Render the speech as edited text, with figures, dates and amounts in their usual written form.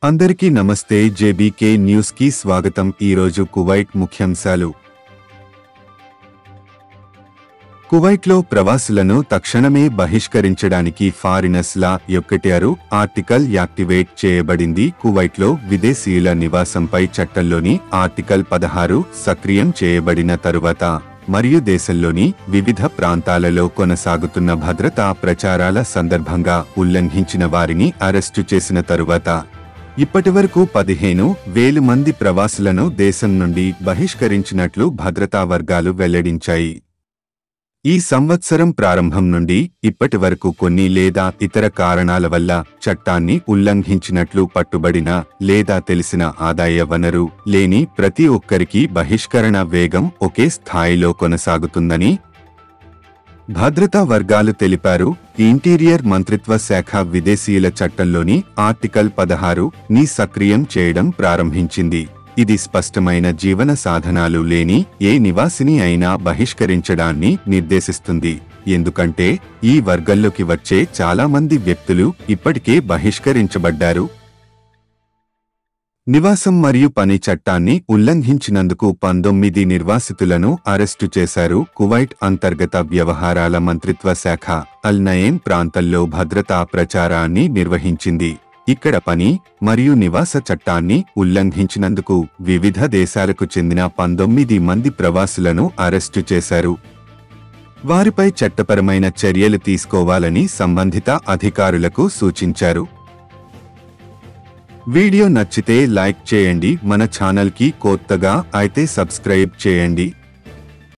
అందరికీ నమస్తే. JBK news కి స్వాగతం. ఈరోజు కువైట్ ముఖ్యాంశాలు. కువైట్లో ప్రవాసులను తక్షణమే బహిష్కరించడానికి ఫారినర్స్ లా 1 ఆర్టికల్ యాక్టివేట్ చేయబడింది. కువైట్లో విదేశీయుల నివాసంపై చట్టంలోని ఆర్టికల్ 16 సక్రియం చేయబడిన తరువాత మరియు దేశంలోని వివిధ ప్రాంతాలలో కొనసాగుతున్న భద్రతా ప్రచారాల సందర్భంగా ఉల్లంఘించిన వారిని అరెస్టు చేసిన తరువాత ఇప్పటివరకు 15,000 మంది ప్రవాసులను దేశం నుండి బహిష్కరించినట్లు భద్రతా వర్గాలు వెల్లడించాయి. ఈ సంవత్సరం ప్రారంభం నుండి ఇప్పటివరకు కొన్ని లేదా ఇతర కారణాల వల్ల చట్టాన్ని ఉల్లంఘించినట్లు పట్టుబడిన లేదా తెలిసిన ఆదాయ వనరు లేని ప్రతి ఒక్కరికి బహిష్కరణ వేగం ఒకే స్థాయిలో కొనసాగుతుందని భద్రతా వర్గాలు తెలిపారు. ఇంటీరియర్ మంత్రిత్వ శాఖ విదేశీయుల చట్టంలోని ఆర్టికల్ 16ని సక్రియం చేయడం ప్రారంభించింది. ఇది స్పష్టమైన జీవన సాధనాలు లేని ఏ నివాసిని అయినా బహిష్కరించడాన్ని నిర్దేశిస్తుంది. ఎందుకంటే ఈ వర్గంలోకి వచ్చే చాలా మంది వ్యక్తులు ఇప్పటికే బహిష్కరించబడ్డారు. నివాసం మరియు పని చట్టాన్ని ఉల్లంఘించినందుకు 19 నిర్వాసితులను అరెస్టు చేశారు. కువైట్ అంతర్గత వ్యవహారాల మంత్రిత్వ శాఖ అల్ నయేమ్ ప్రాంతంలో భద్రతా ప్రచారాన్ని నిర్వహించింది. ఇక్కడ పని మరియు నివాస చట్టాన్ని ఉల్లంఘించినందుకు వివిధ దేశాలకు చెందిన 19 మంది ప్రవాసులను అరెస్టు చేశారు. వారిపై చట్టపరమైన చర్యలు తీసుకోవాలని సంబంధిత అధికారులకు సూచించారు. వీడియో నచ్చితే లైక్ చేయండి. మన ఛానల్ కి కొత్తగా అయితే సబ్స్క్రైబ్ చేయండి.